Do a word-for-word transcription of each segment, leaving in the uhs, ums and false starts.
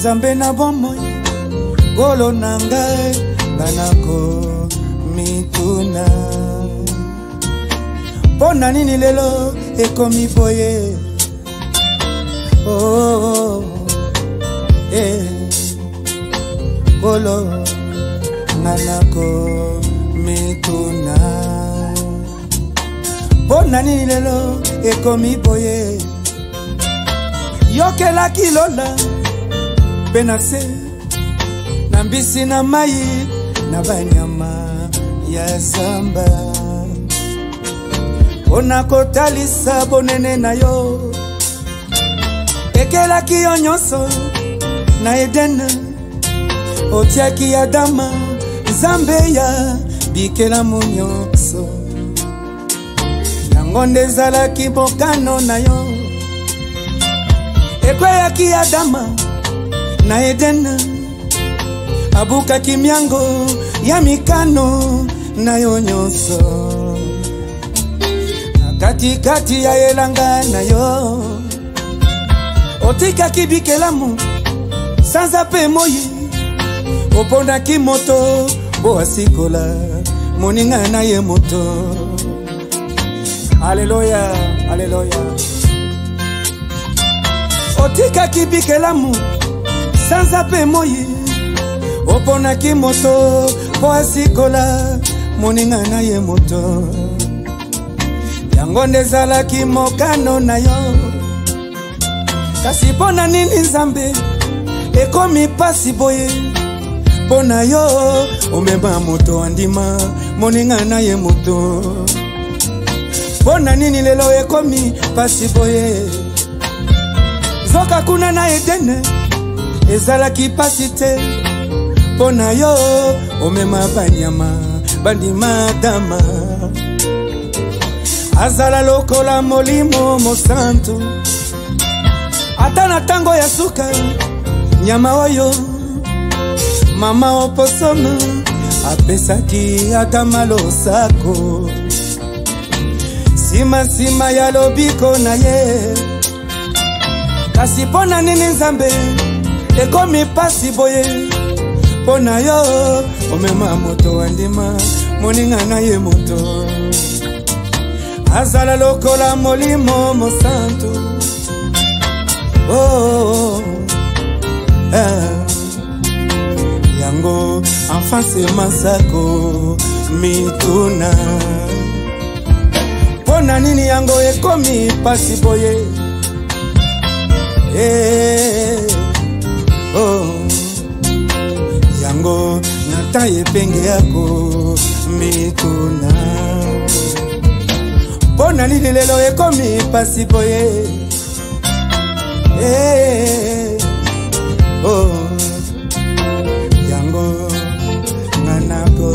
Nzambe na bomoi golo nangai banako mituna. Pona nini lelo ekomi boye? Oh, eh, golo nanako mituna. Pona nini lelo ekomi boye? Yokela kilola benase nambisi na mai na banyama ya samba. Ona kotalisa bonene na yo ekela ki onyoso na Eden otiaki Adama Nzambe ya bikela munyoso yango ndezalaki bokano na yo ekweyaki Adama na Eden abukaki miango ya mikano na yo nyonso na kati kati ya elanga na yo otikaki bikelamu sanza pe moyi opondaki moto boasikola moninga na ye moto. Haleluya, haleluya. Otikaki bikelamu sanza pe moyi oponaki moto boasikola moninga na ye moto yango ndezalaki mokano na yo. Kasi pona nini Nzambe ekomi pasi boye? Pona yo omema moto andima moninga na ye moto. Pona nini lelo ekomi pasi boye? Zoka kuna na Eden ezalaki pasi te. Pona yo omema banyama bandima dama azala lokola molimo mosantu. Ata na tango ya suka nyama oyo mama oposono apesaki Adama losako. Sima sima ya lobiko na ye. Kasi pona nini Nzambe ekomi pasi boye? Pona yo omema moto andima moninga na ye moto azala lokola molimo mosantu. Oh, ah, yango enfance masako mituna. Pona nini yango ekomi pasi boye? Eh, oh, yango nataye penge yako mituna. Pona nini lelo ekomi pasi boye? Eh, oh, yango nanako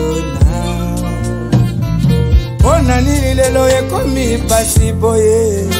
mituna. Pona nini lelo ekomi pasi boye?